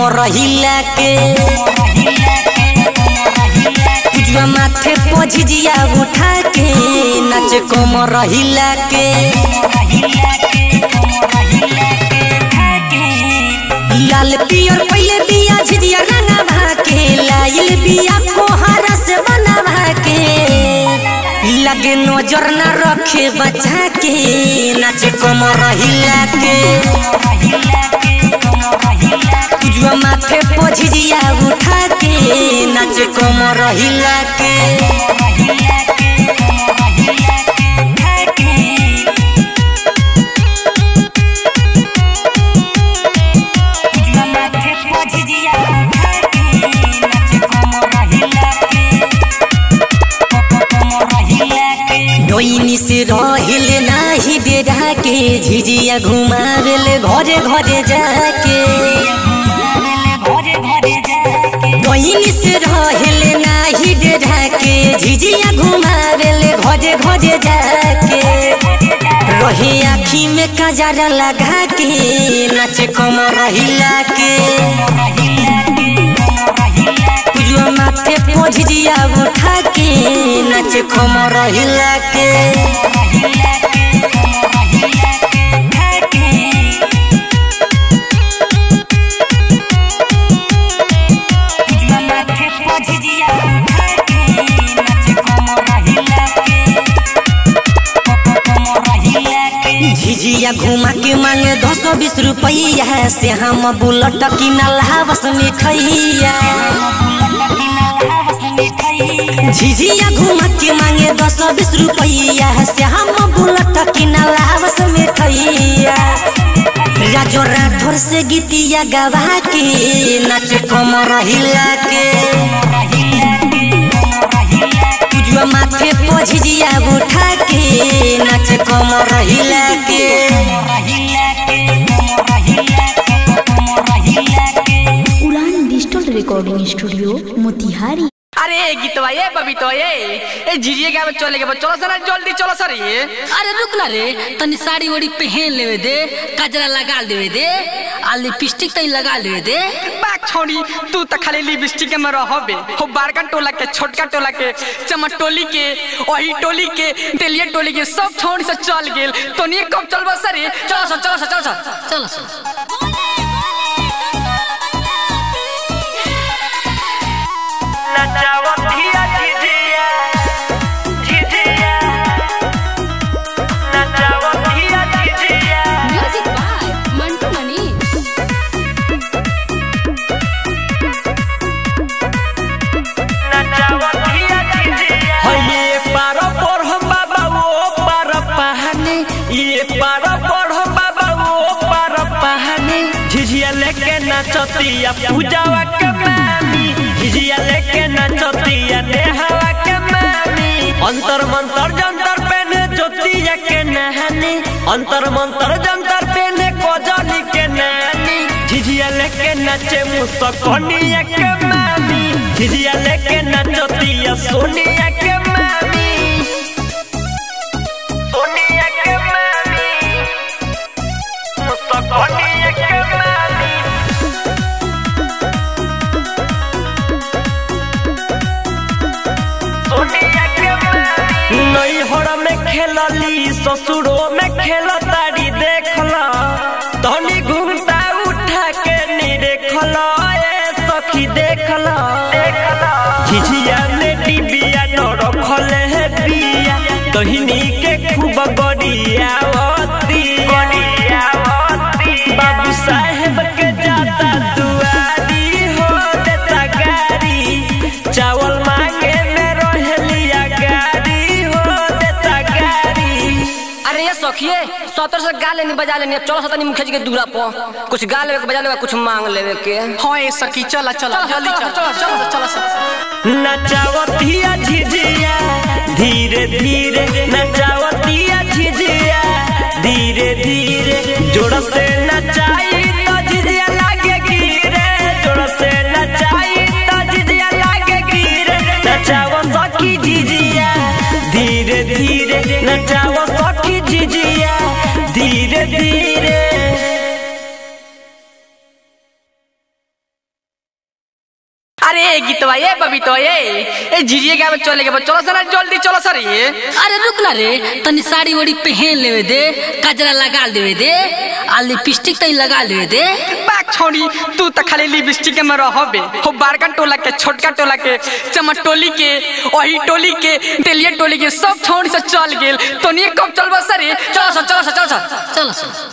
कमर हिला के पूजवा माथे पे झिझिया उठा के नाचे कमर हिला के लाल पियर पहले बिया झिझिया रंगा भाके लाइल बिया कोहरा से बना भाके लगे नजर न रखे बचा के नाचे कमर हिला के पूजवा माथे पे झिझिया उठा के नाचे कमर हिला के डोइनी से रहिले नाही डेरा के झिझिया घुमावेले घरे घरे जाके डोइनी से रहिले नाही डेरा के झिझिया घुमावेले घरे घरे जाके रहे आँखी में कजरा लगा के नाचे कमर हिला के माथे पे झिझिया उठा के नाचे कमर हिला के झिझिया घुमा के मांगे 220 रुपया से हम बुलट की नलहावस मिठैया झिझिया घुमा के मांगे 220 रुपया से हम बुलट की नलहावस मिठैया राजो राठौर से गीतिया गवा के नाचे कमर हिला के पूजवा माथे पे झिझिया उठा के नाचे कमर हिला के उड़ान डिजिटल रिकॉर्डिंग स्टूडियो मोतिहारी। अरे गीतवा ये बबीतो ये झिझिया गावे चले के चलो सर जल्दी चलो सर ये। अरे रुक ना रे तनी साड़ी वड़ी पहन लेवे दे कजरा लगा देवे दे आ लिपस्टिक तई लगा लेवे दे। बात छोड़ी तू तो खाली लिपस्टिक में रहबे हो बड़का टोला के छोटका टोला के चमट टोली के ओही टोली के तेलिया टोली के सब छोड़ी से चल गेल तो नहीं कब चलबो सर ये। चलो सर चलो सर चलो सर चलो सर। झिझिया लेके नचतिया पूजावा के मामी झिझिया लेके नचतिया नेहावा के मामी अंतर मंतर जंतर पहने ज्योतिया के नहानी अंतर मंतर जंतर पहने कोजली के नानी झिझिया लेके नचे मुसकनिया के मामी झिझिया लेके नचतिया सोनिया के मामी सोनिया के मामी मुसकनिया के खेलली ससुरो में खेल तारी देखला तनी घूमता उठा के नी देखला ए सखी देखला झिझिया ने डिबिया न रखले है बिया तहिनी के खूब गड़ियावती बाबू साहेब के जाता दुआरी हो देता गाड़ी चावल मांगे में रहलिया गाड़ी हो देता गाड़ी। अरे ये सखिए 70 से गा लेनी बजा लेनी चलो सतनी मुखिया जी के दूरा पर कुछ गा लेवे के बजा लेवे कुछ मांग लेवे के। हां ये सखी चला चला जल्दी चलो चलो चलो चलो नचावतिया झिझिया धीरे धीरे नचावतिया झिझिया धीरे धीरे जोड़ से नचाई तो झिझिया लागे गिरे जोड़ से नचाई तो झिझिया लागे गिरे नचाव सखी झिझिया धीरे धीरे नचाव सखी झिझिया धीरे धीरे। अरे गीतवा ये बबीतवा ये झिझिया गावे चले के चलो सर जल्दी चलो सर ये। अरे रुक ना रे, तनी साड़ी ओड़ी पहन लेवे दे, कजरा लगा देवे दे, आ लिपस्टिक तनी लगा लेवे दे। बाक छोड़ी तू तो खाली लिपस्टिक में रहबे। हो बड़का टोला के छोटका टोला के चमट टोली के ओही टोली के तेलिया टोली के सब छोड़ी से चल गेल। तो नहीं कब चलबा सर? चलो सर चलो सर चलो सर चलो सर।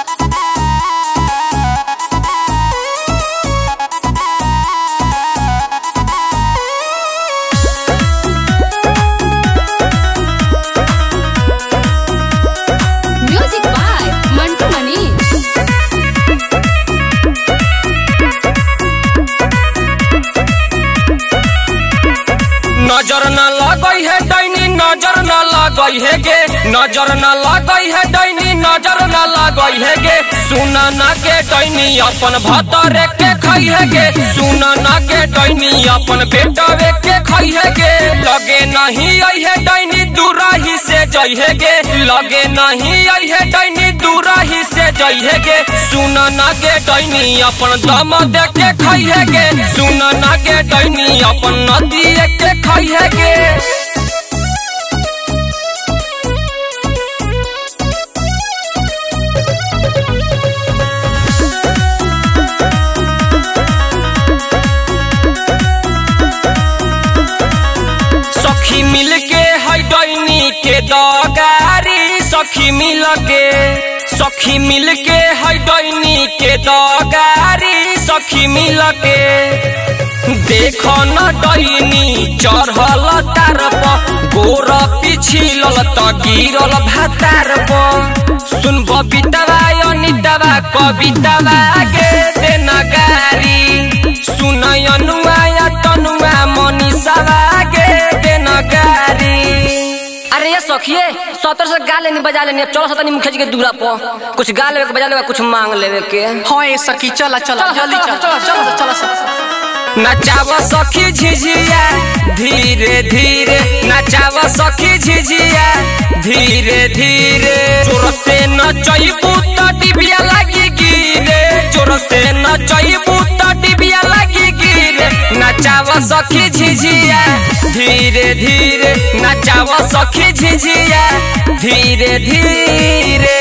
नजर न लगई है डैनी नजर न लगई है गे, नजर न लगई है डैनी नजर न लगई है गे। सुन न के डैनी अपन भतरे के खई है गे, सुन न के डैनी अपन बेटवे के खई है गे। लगे नहीं आई है डैनी दूराही से जई है गे, लगे नहीं आई है डैनी दूराही से जई है गे। सुन न के डैनी अपन दम दे के खई है गे, सुन न के डैनी अपन नदी के खई है गे। सखी मिल के है डैनी के दगारी, सखी मिल के, सखी मिल के है डैनी के दगारी, सखी मिल के। देखो न डैनी चढ़ल तार पर, गोर पिछिलल त गिरल भातार पर। सुन बबीतवा अनितवा कवितवा गे देन गारी, सुन अनुआ या तनुआ मनीषावा गे देन गारी। अरे ये सखिए सतर से गा लेनी बजा लेनी, अब चलो सतनी मुखिया जी के दूरा पर कुछ गा लेवे के बजा लेवे कुछ मांग लेवे के। हाँ ये सखी चला चला जल्दी चलो चलो चलो चलो सर। नचाव सखी झिझिया धीरे धीरे, नचाव सखी झिझिया धीरे धीरे। जोर से नचैबू त डिबिया लगी गिरे, जोर से नचैबू त डिबिया लगी गिरे। नचाव सखी झिझिया धीरे धीरे, नचाव सखी झिझिया धीरे धीरे।